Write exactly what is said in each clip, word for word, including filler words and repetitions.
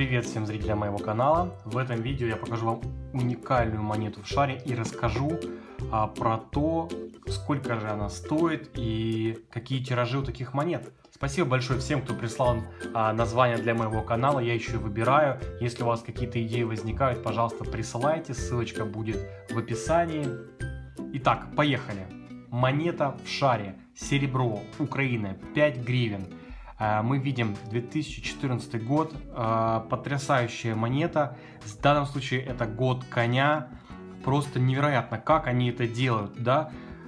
Привет всем зрителям моего канала. В этом видео я покажу вам уникальную монету в шаре и расскажу а, про то, сколько же она стоит и какие тиражи у таких монет. Спасибо большое всем, кто прислал а, название для моего канала, я еще и выбираю. Если у вас какие-то идеи возникают, пожалуйста, присылайте, ссылочка будет в описании. Итак, поехали. Монета в шаре, серебро, Украина, пять гривен. Мы видим две тысячи четырнадцатый год, потрясающая монета. В данном случае это год коня. Просто невероятно, как они это делают, да?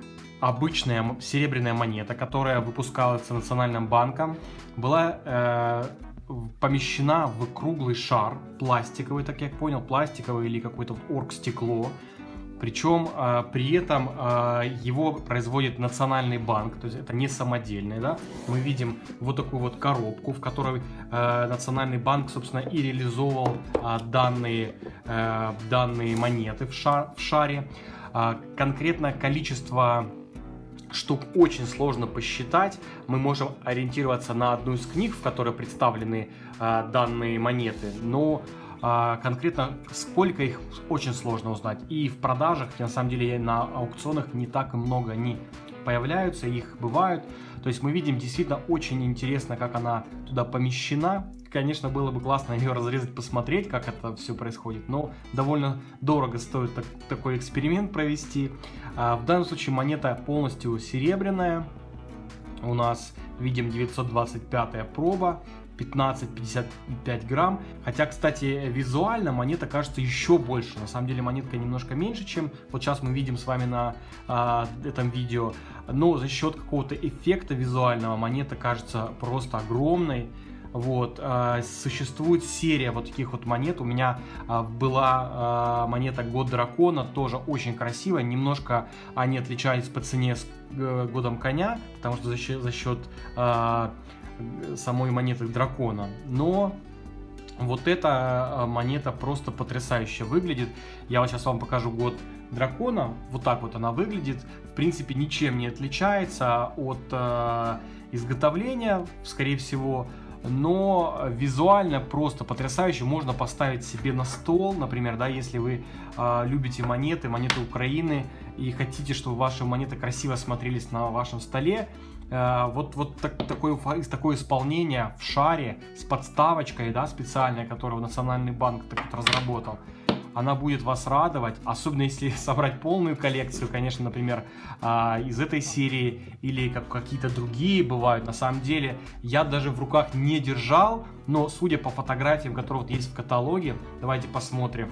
Обычная серебряная монета, которая выпускалась Национальным банком, была э, помещена в круглый шар, пластиковый, так я понял, пластиковый или какой-то оргстекло. Причем э, при этом э, его производит Национальный банк, то есть это не самодельный, да. Мы видим вот такую вот коробку, в которой э, Национальный банк, собственно, и реализовал э, данные, э, данные монеты в, шар, в шаре. Э, конкретно количество штук очень сложно посчитать. Мы можем ориентироваться на одну из книг, в которой представлены э, данные монеты, но А, конкретно сколько их очень сложно узнать. И в продажах, на самом деле, на аукционах не так и много они появляются, их бывают. То есть мы видим действительно очень интересно, как она туда помещена. Конечно, было бы классно ее разрезать, посмотреть, как это все происходит, но довольно дорого стоит так, такой эксперимент провести. А, в данном случае монета полностью серебряная. У нас видим девятьсот двадцать пятая проба, пятнадцать пятьдесят пять грамм. Хотя, кстати, визуально монета кажется еще больше. На самом деле монетка немножко меньше, чем вот сейчас мы видим с вами на а, этом видео. Но за счет какого-то эффекта визуального монета кажется просто огромной. Вот, а, существует серия вот таких вот монет. У меня а, была а, монета Год Дракона, тоже очень красивая. Немножко они отличались по цене с э, Годом Коня, потому что за счет, за счет а, самой монеты дракона. Но вот эта монета просто потрясающе выглядит. Я вот сейчас вам покажу Год Дракона. Вот так вот она выглядит. В принципе, ничем не отличается от э, изготовления, скорее всего. Но визуально просто потрясающе. Можно поставить себе на стол, например, да, если вы э, любите монеты, монеты Украины, и хотите, чтобы ваши монеты красиво смотрелись на вашем столе. Э, вот вот так, такое, такое исполнение в шаре с подставочкой, да, специальной, которую Национальный банк так вот разработал. Она будет вас радовать, особенно если собрать полную коллекцию, конечно, например, из этой серии или как какие-то другие бывают. На самом деле, я даже в руках не держал, но судя по фотографиям, которые вот есть в каталоге, давайте посмотрим,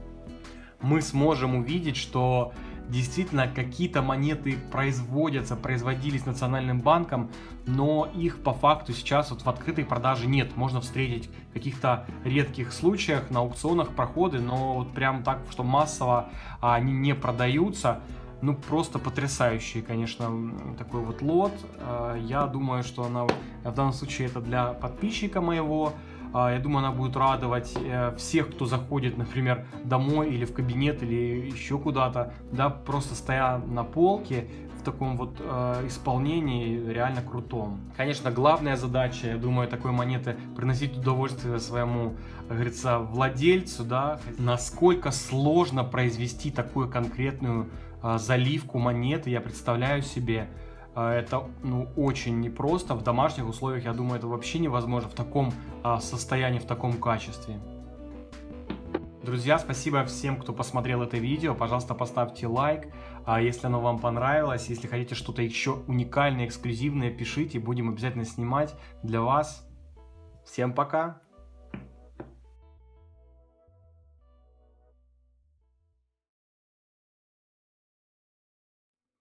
мы сможем увидеть, что действительно какие-то монеты производятся, производились Национальным банком, но их по факту сейчас вот в открытой продаже нет. Можно встретить в каких-то редких случаях на аукционах проходы, но вот прям так, что массово они не продаются. Ну, просто потрясающий, конечно, такой вот лот. Я думаю, что она в данном случае это для подписчика моего. Я думаю, она будет радовать всех, кто заходит, например, домой или в кабинет, или еще куда-то, да, просто стоя на полке в таком вот э, исполнении реально крутом. Конечно, главная задача, я думаю, такой монеты приносить удовольствие своему, как говорится, владельцу, да, насколько сложно произвести такую конкретную э, заливку монеты, я представляю себе. Это, ну, очень непросто. В домашних условиях, я думаю, это вообще невозможно в таком а, состоянии, в таком качестве. Друзья, спасибо всем, кто посмотрел это видео. Пожалуйста, поставьте лайк, а, если оно вам понравилось. Если хотите что-то еще уникальное, эксклюзивное, пишите. Будем обязательно снимать для вас. Всем пока!